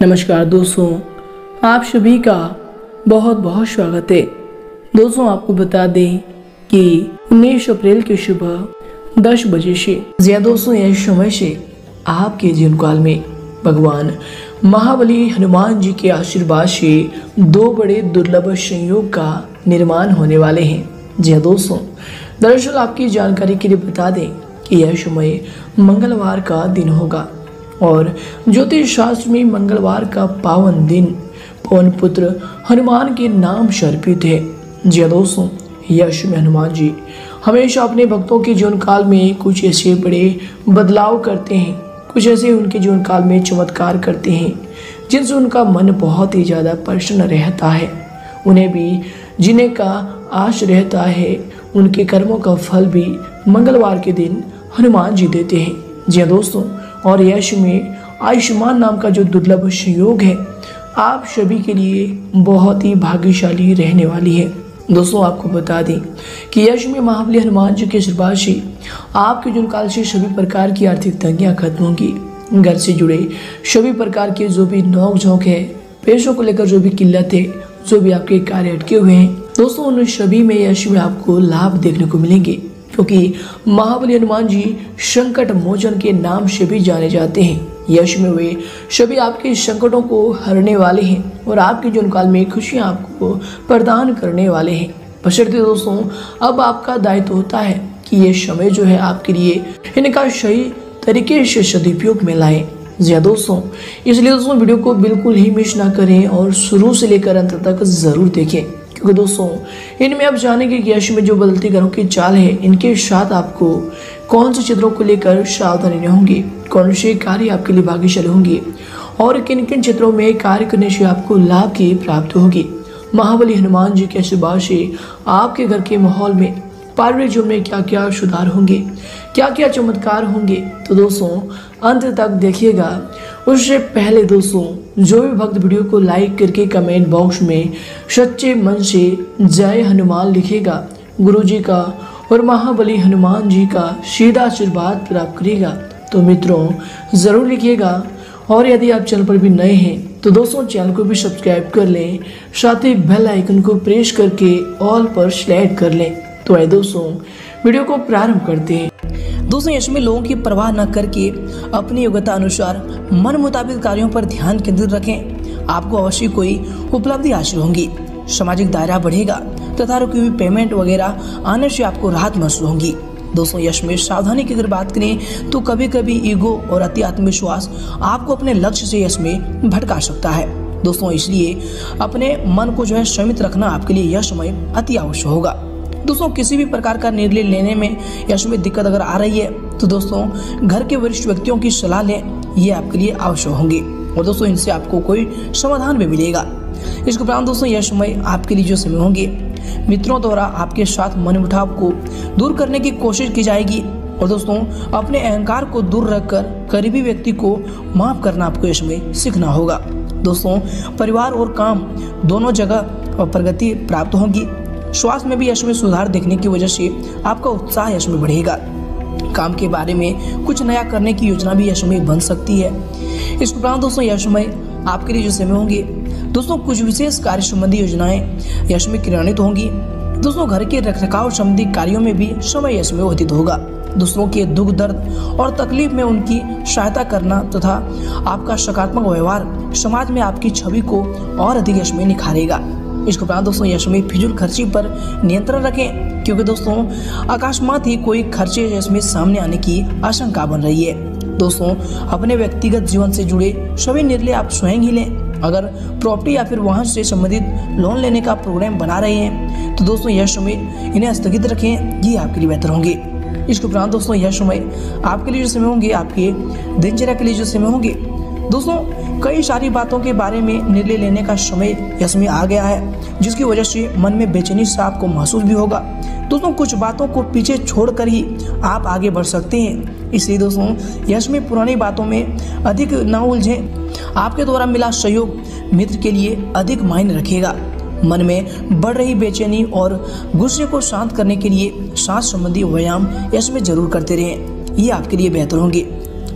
नमस्कार दोस्तों, आप सभी का बहुत बहुत स्वागत है। दोस्तों आपको बता दें कि 19 अप्रैल की सुबह 10 बजे से दोस्तों यह समय से आपके जीवन काल में भगवान महाबली हनुमान जी के आशीर्वाद से दो बड़े दुर्लभ संयोग का निर्माण होने वाले हैं। जी हाँ दोस्तों, दरअसल आपकी जानकारी के लिए बता दें कि यह समय मंगलवार का दिन होगा और ज्योतिष शास्त्र में मंगलवार का पावन दिन पवन पुत्र हनुमान के नाम से अर्पित है। जी हाँ दोस्तों, यह समय हनुमान जी हमेशा अपने भक्तों के जीवन काल में कुछ ऐसे बड़े बदलाव करते हैं, कुछ ऐसे उनके जीवन काल में चमत्कार करते हैं जिनसे उनका मन बहुत ही ज़्यादा प्रसन्न रहता है। उन्हें भी जीने का आश रहता है। उनके कर्मों का फल भी मंगलवार के दिन हनुमान जी देते हैं। जी हाँ दोस्तों, और यश में आयुष्मान नाम का जो दुर्लभ संयोग है आप सभी के लिए बहुत ही भाग्यशाली रहने वाली है। दोस्तों आपको बता दें कि यश में महाबली हनुमान जी के आशीर्वाद से आपके जीवन काल से सभी प्रकार की आर्थिक तंगियां खत्म होंगी। घर से जुड़े सभी प्रकार के जो भी नोक झोंक है, पैसों को लेकर जो भी किल्लत है, जो भी आपके कार्य अटके हुए हैं, दोस्तों उन सभी में यश में आपको लाभ देखने को मिलेंगे, क्योंकि महाबली हनुमान जी संकट मोचन के नाम से भी जाने जाते हैं। यश में वे सभी आपके संकटों को हरने वाले हैं और आपके जीवन काल में खुशियां आपको प्रदान करने वाले हैं। बशर्ते दोस्तों अब आपका दायित्व होता है कि ये समय जो है आपके लिए इनका सही तरीके से सदुपयोग में लाएं। जी हाँ दोस्तों, इसलिए दोस्तों वीडियो को बिल्कुल ही मिस ना करें और शुरू से लेकर अंत तक जरूर देखें, क्योंकि दोस्तों इनमें आप जानेंगे कि यश में जो बदलती ग्रहों की चाल है इनके साथ आपको कौन से क्षेत्रों को लेकर सावधानी होंगी, कौन से कार्य आपके लिए भाग्यशाली होंगे और किन किन क्षेत्रों में कार्य करने से आपको लाभ की प्राप्ति होगी। महाबली हनुमान जी के आशीर्वाद से आपके घर के माहौल में, पारिवारिक जीवन में क्या क्या सुधार होंगे, क्या क्या चमत्कार होंगे, तो दोस्तों अंत तक देखिएगा। उससे पहले दोस्तों जो भी भक्त वीडियो को लाइक करके कमेंट बॉक्स में सच्चे मन से जय हनुमान लिखेगा, गुरुजी का और महाबली हनुमान जी का सीधा आशीर्वाद प्राप्त करेगा, तो मित्रों ज़रूर लिखिएगा। और यदि आप चैनल पर भी नए हैं तो दोस्तों चैनल को भी सब्सक्राइब कर लें, साथ ही बेल आइकन को प्रेस करके ऑल पर सेलेक्ट कर लें। तो आइए दोस्तों वीडियो को प्रारंभ करते हैं। दोस्तों यश में लोगों की परवाह न करके अपनी योग्यता अनुसार मन मुताबिक कार्यों पर ध्यान केंद्रित रखें। आपको अवश्य कोई उपलब्धि हासिल होंगी, सामाजिक दायरा बढ़ेगा तथा रुकी हुई पेमेंट वगैरह आने से आपको राहत महसूस होगी। दोस्तों यश में सावधानी की अगर बात करें तो कभी कभी ईगो और अति आत्मविश्वास आपको अपने लक्ष्य से यश में भटका सकता है। दोस्तों इसलिए अपने मन को जो है संयमित रखना आपके लिए यह समय अति आवश्यक होगा। दोस्तों किसी भी प्रकार का निर्णय लेने में यश में दिक्कत अगर आ रही है तो दोस्तों घर के वरिष्ठ व्यक्तियों की सलाह लें, ये आपके लिए आवश्यक होंगी और दोस्तों इनसे आपको कोई समाधान भी मिलेगा। इसके उपरांत दोस्तों यह समय आपके लिए जो समय होंगे, मित्रों द्वारा आपके साथ मनमुटाव को दूर करने की कोशिश की जाएगी और दोस्तों अपने अहंकार को दूर रखकर करीबी व्यक्ति को माफ करना आपको यह समय सीखना होगा। दोस्तों परिवार और काम दोनों जगह प्रगति प्राप्त होगी। स्वास्थ्य में भी यश में सुधार देखने की वजह से आपका उत्साह यश में बढ़ेगा। काम के बारे में कुछ नया करने की योजना भी यश में बन सकती है। इस उपरांत दोस्तों यश में आपके लिए जो समय होंगे, दोस्तों कुछ विशेष कार्य संबंधी योजनाएं यश में क्रियान्वित होंगी। दोस्तों घर के रखरखाव संबंधी कार्यों में भी समय यश में व्यतीत होगा। दूसरों के दुख दर्द और तकलीफ में उनकी सहायता करना तथा आपका सकारात्मक व्यवहार समाज में आपकी छवि को और अधिक यश में निखारेगा। इसके उपरांत दोस्तों यश में फिजूल खर्ची पर नियंत्रण रखें, क्योंकि दोस्तों अकस्मात ही कोई खर्चे यश में सामने आने की आशंका बन रही है। दोस्तों अपने व्यक्तिगत जीवन से जुड़े सभी निर्णय आप स्वयं ही लें। अगर प्रॉपर्टी या फिर वाहन से संबंधित लोन लेने का प्रोग्राम बना रहे हैं तो दोस्तों यह समय इन्हें स्थगित रखें, ये आपके लिए बेहतर होंगे। इसके उपरांत दोस्तों यह समय आपके लिए जो समय होंगे, आपके दिनचर्या के लिए जो समय होंगे, दोस्तों कई सारी बातों के बारे में निर्णय लेने का समय यह समय आ गया है, जिसकी वजह से मन में बेचैनी सा आपको महसूस भी होगा। दोस्तों कुछ बातों को पीछे छोड़कर ही आप आगे बढ़ सकते हैं। इसलिए दोस्तों यश में पुरानी बातों में अधिक न उलझें। आपके द्वारा मिला सहयोग मित्र के लिए अधिक मायने रखेगा। मन में बढ़ रही बेचैनी और गुस्से को शांत करने के लिए सांस संबंधी व्यायाम यश में जरूर करते रहें, ये आपके लिए बेहतर होंगे।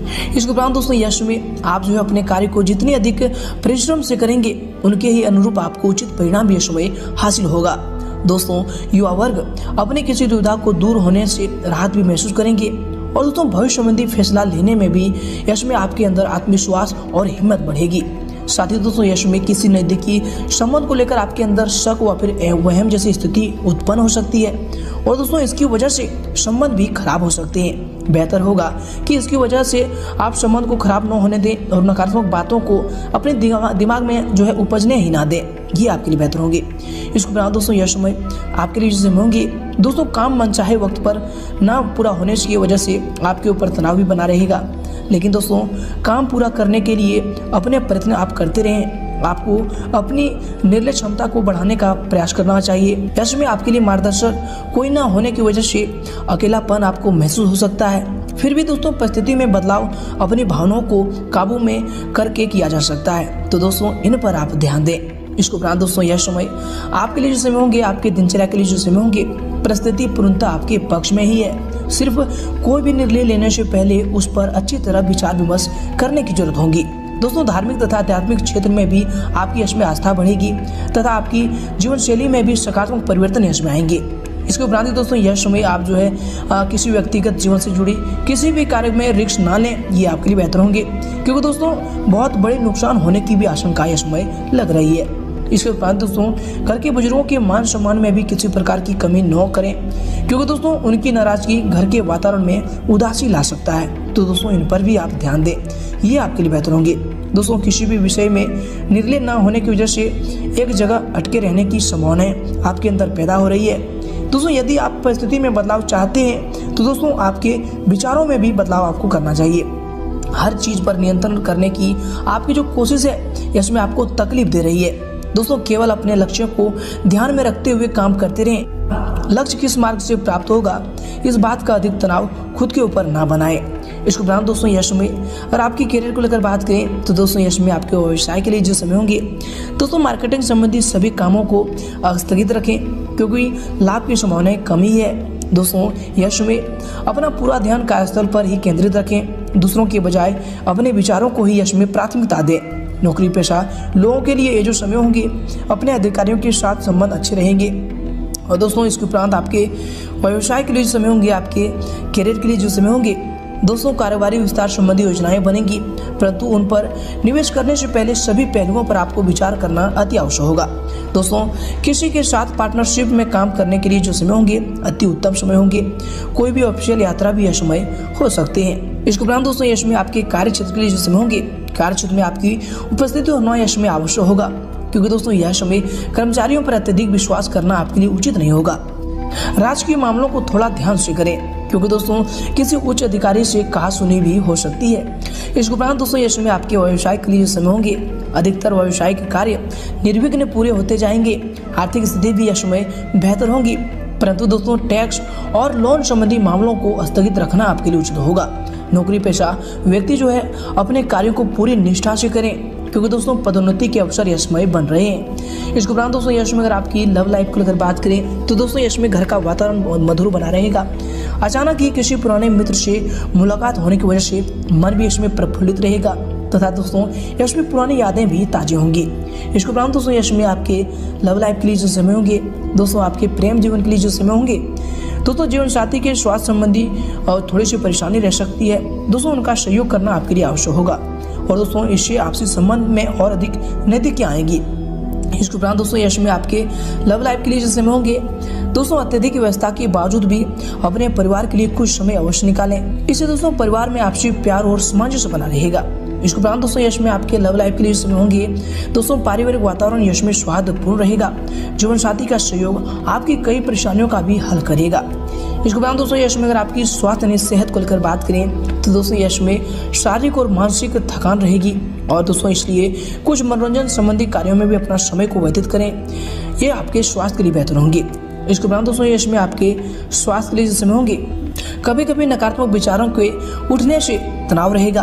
इसके उपरांत दोस्तों यश में आप जो है अपने कार्य को जितनी अधिक परिश्रम से करेंगे उनके ही अनुरूप आपको उचित परिणाम यश में हासिल होगा। दोस्तों युवा वर्ग अपने किसी दुविधा को दूर होने से राहत भी महसूस करेंगे और दोस्तों भविष्य संबंधी फैसला लेने में भी यश में आपके अंदर आत्मविश्वास और हिम्मत बढ़ेगी। साथ ही दोस्तों यश में किसी नजदीकी संबंध को लेकर आपके अंदर शक व फिर वहम जैसी स्थिति उत्पन्न हो सकती है और दोस्तों इसकी वजह से संबंध भी खराब हो सकते हैं। बेहतर होगा कि इसकी वजह से आप संबंध को खराब न होने दें और नकारात्मक बातों को अपने दिमाग में जो है उपजने ही ना दें, ये आपके लिए बेहतर होंगे। इसके बाद दोस्तों यश में आपके लिए जैसे होंगे दोस्तों काम मनचाहे वक्त पर ना पूरा होने की वजह से आपके ऊपर तनाव भी बना रहेगा, लेकिन दोस्तों काम पूरा करने के लिए अपने प्रयत्न आप करते रहें। आपको अपनी निर्णय क्षमता को बढ़ाने का प्रयास करना चाहिए। यश में आपके लिए मार्गदर्शक कोई ना होने की वजह से अकेलापन आपको महसूस हो सकता है। फिर भी दोस्तों परिस्थिति में बदलाव अपनी भावनाओं को काबू में करके किया जा सकता है, तो दोस्तों इन पर आप ध्यान दें। इसके उपरांत दोस्तों यह समय आपके लिए जो समय होंगे, आपके दिनचर्या के लिए जो समय होंगे, परिस्थिति पूर्णतः आपके पक्ष में ही है। सिर्फ कोई भी निर्णय लेने से पहले उस पर अच्छी तरह विचार विमर्श करने की जरूरत होगी। दोस्तों धार्मिक तथा आध्यात्मिक क्षेत्र में भी आपकी यश में आस्था बढ़ेगी तथा आपकी जीवन शैली में भी सकारात्मक परिवर्तन यश में आएंगे। इसके उपरांत दोस्तों यश में आप जो है किसी व्यक्तिगत जीवन से जुड़ी किसी भी कार्य में रिस्क ना लें, ये आपके लिए बेहतर होंगे, क्योंकि दोस्तों बहुत बड़े नुकसान होने की भी आशंका यश में लग रही है। इसके उपरांत दोस्तों घर के बुजुर्गों के मान सम्मान में भी किसी प्रकार की कमी न करें, क्योंकि दोस्तों उनकी नाराजगी घर के वातावरण में उदासी ला सकता है, तो दोस्तों इन पर भी आप ध्यान दें, ये आपके लिए बेहतर होंगे। दोस्तों किसी भी विषय में निर्णय न होने की वजह से एक जगह अटके रहने की संभावनाएं आपके अंदर पैदा हो रही है। दोस्तों यदि आप परिस्थिति में बदलाव चाहते हैं तो दोस्तों आपके विचारों में भी बदलाव आपको करना चाहिए। हर चीज पर नियंत्रण करने की आपकी जो कोशिश है इसमें आपको तकलीफ दे रही है। दोस्तों केवल अपने लक्ष्य को ध्यान में रखते हुए काम करते रहें। लक्ष्य किस मार्ग से प्राप्त होगा इस बात का अधिक तनाव खुद के ऊपर ना बनाए। इसके उपरांत दोस्तों यश में अगर आपकी करियर को लेकर बात करें तो दोस्तों यश में आपके व्यवसाय के लिए जो समय होंगे दोस्तों मार्केटिंग संबंधी सभी कामों को स्थगित रखें, क्योंकि लाभ की संभावनाएं कमी है। दोस्तों यश में अपना पूरा ध्यान कार्यस्थल पर ही केंद्रित रखें, दूसरों के बजाय अपने विचारों को ही यश में प्राथमिकता दें। नौकरी पेशा लोगों के लिए ये जो समय होंगे अपने अधिकारियों के साथ संबंध अच्छे रहेंगे। और दोस्तों इसके उपरांत आपके व्यवसाय के लिए जो समय होंगे, आपके करियर के लिए जो समय होंगे दोस्तों कारोबारी विस्तार संबंधी योजनाएं बनेंगी, परंतु उन पर निवेश करने से पहले सभी पहलुओं पर आपको विचार करना अति आवश्यक होगा। दोस्तों किसी के साथ पार्टनरशिप में काम करने के लिए जो समय होंगे अति उत्तम समय होंगे। कोई भी ऑफिशियल यात्रा भी यह समय हो सकते हैं। इसके उपरांत दोस्तों यश में आपके कार्य क्षेत्र के लिए जो समय होंगे कार्य क्षेत्र में आपकी उपस्थिति होना यश में आवश्यक होगा, क्योंकि दोस्तों यह समय कर्मचारियों पर अत्यधिक विश्वास करना आपके लिए उचित नहीं होगा। राजकीय मामलों को थोड़ा ध्यान से करें, क्योंकि दोस्तों किसी उच्च अधिकारी से कहा सुनी भी हो सकती है। इसके उपरांत दोस्तों यश में आपके व्यवसाय के लिए समय होंगे अधिकतर व्यवसायिक कार्य निर्विघ्न पूरे होते जाएंगे। आर्थिक स्थिति भी यश में बेहतर होगी, परंतु दोस्तों टैक्स और लोन संबंधी मामलों को स्थगित रखना आपके लिए उचित होगा। नौकरी पेशा व्यक्ति जो है अपने कार्यों को पूरी निष्ठा से करें, क्योंकि दोस्तों पदोन्नति के अवसर यशमय बन रहे हैं। इसके उपरांत दोस्तों यश में अगर आपकी लव लाइफ को लेकर बात करें तो दोस्तों यश में घर का वातावरण मधुर बना रहेगा। अचानक ही किसी पुराने मित्र से मुलाकात होने की वजह से मन भी यश में प्रफुल्लित रहेगा तथा दोस्तों यश में पुरानी यादें भी ताज़ी होंगी। इसके उपरांत दोस्तों यश में आपके लव लाइफ के लिए जो समय होंगे दोस्तों आपके प्रेम जीवन के लिए जो समय होंगे दोस्तों जीवन साथी के स्वास्थ्य संबंधी और थोड़ी सी परेशानी रह सकती है। दोस्तों उनका सहयोग करना आपके लिए आवश्यक होगा और दोस्तों इससे आपसी संबंध में और अधिक नैतिकता आएगी। इसके उपरांत दोस्तों यश में आपके लव लाइफ के लिए जो समय होंगे दोस्तों अत्यधिक व्यवस्था के बावजूद भी अपने परिवार के लिए कुछ समय अवश्य निकालें। इससे दोस्तों परिवार में आपसी प्यार और सामंजस्य बना रहेगा। इसके उपरांत दोस्तों यश में आपके लव लाइफ के लिए समय होंगे दोस्तों पारिवारिक वातावरण यश में सौहार्दपूर्ण रहेगा। जीवन साथी का सहयोग आपकी कई परेशानियों का भी हल करेगा। इसके उपरांत दोस्तों यश में अगर आपकी स्वास्थ्य यानी सेहत को लेकर बात करें तो दोस्तों यश में शारीरिक और मानसिक थकान रहेगी और दोस्तों इसलिए कुछ मनोरंजन संबंधी कार्यों में भी अपना समय को व्यतीत करें, ये आपके स्वास्थ्य के लिए बेहतर होंगे। इसके उपरांत दोस्तों यश में आपके स्वास्थ्य के लिए समय होंगे कभी कभी नकारात्मक विचारों के उठने से तनाव रहेगा,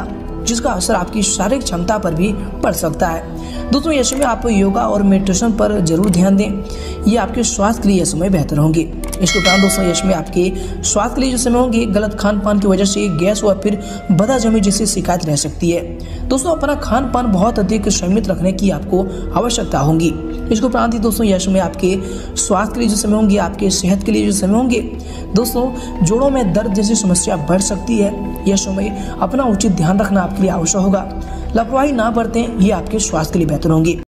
जिसका असर आपकी शारीरिक क्षमता पर भी पड़ सकता है। दोस्तों यह समय आप योगा और मेडिटेशन पर जरूर ध्यान दें, ये आपके स्वास्थ्य के लिए यह समय बेहतर होंगे। इसके उपरांत दोस्तों यह समय आपके स्वास्थ्य के लिए जो समय होंगे, गलत खान पान की वजह से गैस व फिर बदहजमी जैसी शिकायत रह सकती है। दोस्तों अपना खान पान बहुत अधिक संयमित रखने की आपको आवश्यकता होगी। इसके उपरांत ही दोस्तों यह समय आपके स्वास्थ्य के लिए जो समय होंगे, आपके सेहत के लिए जो समय होंगे, दोस्तों जोड़ों में दर्द जैसी समस्या बढ़ सकती है। यह समय अपना उचित ध्यान रखना आपके लिए आवश्यक होगा। लापरवाही ना बरतें, ये आपके स्वास्थ्य के लिए बेहतर होंगी।